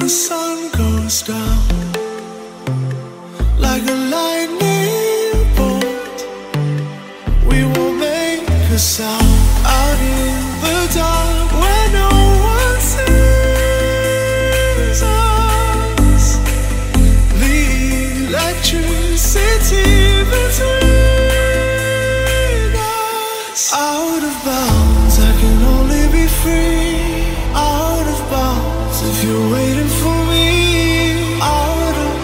the sun goes down like a lightning bolt, we will make a sound out in the dark where no one sees us. The electricity between us. Out of bounds, I can only be free. Out of bounds, if you're waiting for me. Out of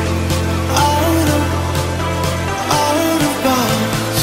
bounds.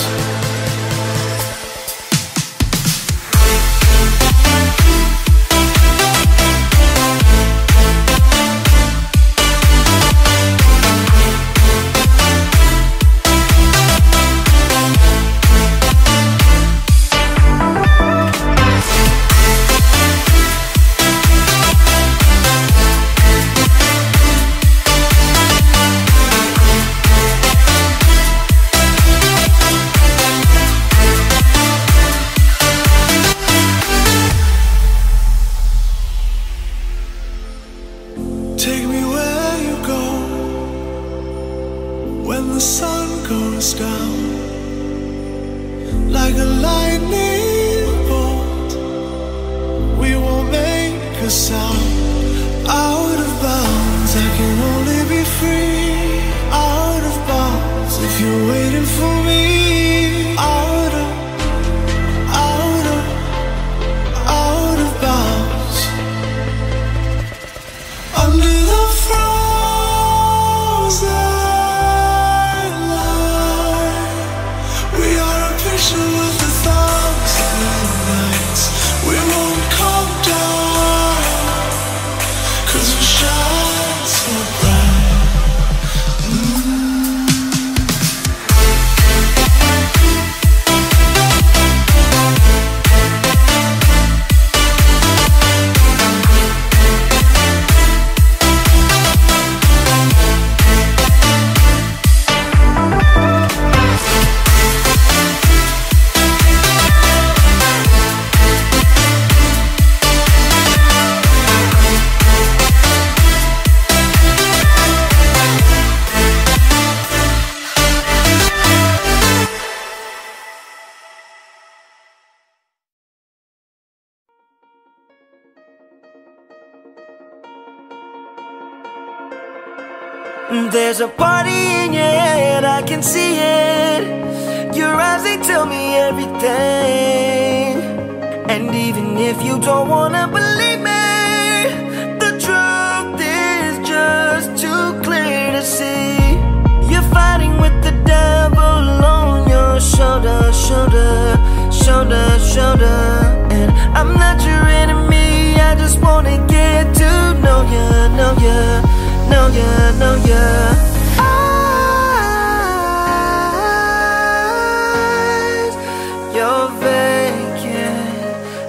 Take me where you go when the sun goes down like a lightning bolt, we will make a sound. Out of bounds, I can only be free. Out of bounds, if you're waiting for me. Out of bounds. Under the frozen light, we are a picture with 1,000 nights. We won't come down, 'cause we shine so bright. There's a party in your head, I can see it. Your eyes, they tell me everything. And even if you don't wanna believe me, the truth is just too clear to see. You're fighting with the devil on your shoulder, shoulder, shoulder, shoulder. And I'm not your enemy, I just wanna get to know ya, know ya, know ya, know ya. Eyes, you're vacant.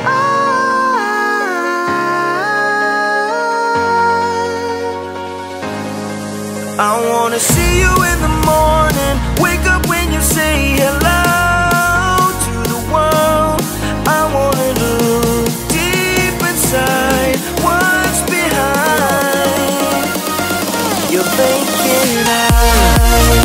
I wanna see you in the morning, wake up when you say hello to the world. I wanna look deep inside what's behind your vacant eyes.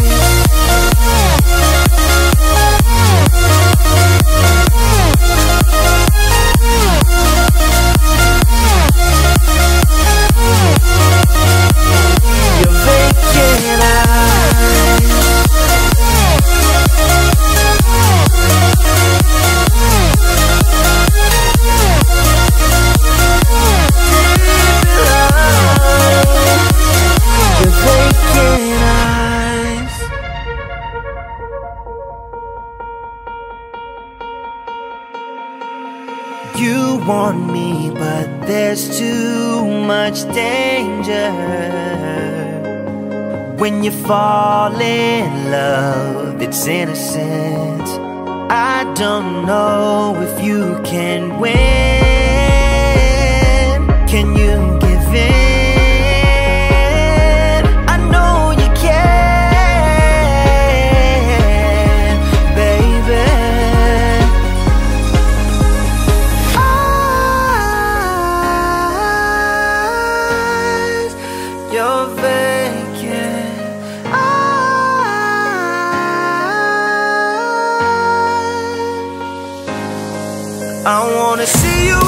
Your vacant eyes. Your vacant eyes. You want me, but there's too much danger. When you fall in love, it's innocent. I don't know if you can win. Can you give in? I know you can, baby. Eyes, I wanna see you